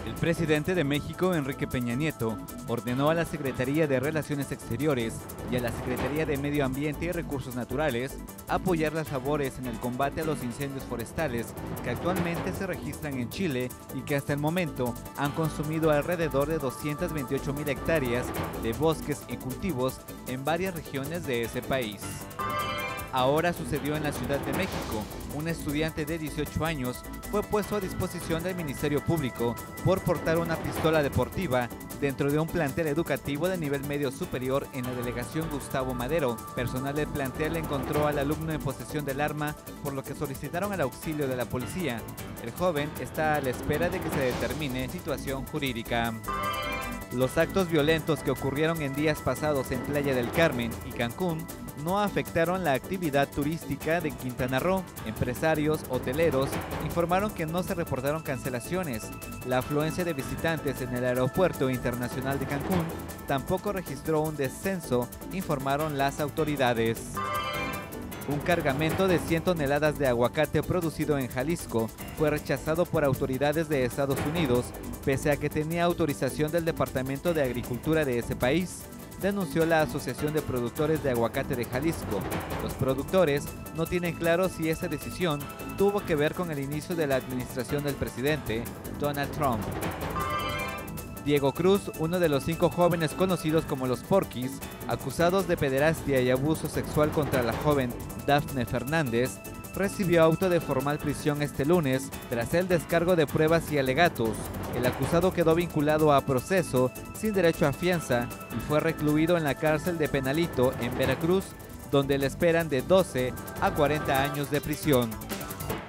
El presidente de México, Enrique Peña Nieto, ordenó a la Secretaría de Relaciones Exteriores y a la Secretaría de Medio Ambiente y Recursos Naturales apoyar las labores en el combate a los incendios forestales que actualmente se registran en Chile y que hasta el momento han consumido alrededor de 228.000 hectáreas de bosques y cultivos en varias regiones de ese país. Ahora sucedió en la Ciudad de México. Un estudiante de 18 años fue puesto a disposición del Ministerio Público por portar una pistola deportiva dentro de un plantel educativo de nivel medio superior en la delegación Gustavo Madero. Personal del plantel encontró al alumno en posesión del arma, por lo que solicitaron el auxilio de la policía. El joven está a la espera de que se determine situación jurídica. Los actos violentos que ocurrieron en días pasados en Playa del Carmen y Cancún no afectaron la actividad turística de Quintana Roo. Empresarios hoteleros informaron que no se reportaron cancelaciones. La afluencia de visitantes en el Aeropuerto Internacional de Cancún tampoco registró un descenso, informaron las autoridades. Un cargamento de 100 toneladas de aguacate producido en Jalisco fue rechazado por autoridades de Estados Unidos, pese a que tenía autorización del Departamento de Agricultura de ese país, denunció la Asociación de Productores de Aguacate de Jalisco. Los productores no tienen claro si esa decisión tuvo que ver con el inicio de la administración del presidente Donald Trump. Diego Cruz, uno de los 5 jóvenes conocidos como los Porquis, acusados de pederastia y abuso sexual contra la joven Dafne Fernández, recibió auto de formal prisión este lunes tras el descargo de pruebas y alegatos. El acusado quedó vinculado a proceso sin derecho a fianza y fue recluido en la cárcel de Penalito en Veracruz, donde le esperan de 12 a 40 años de prisión.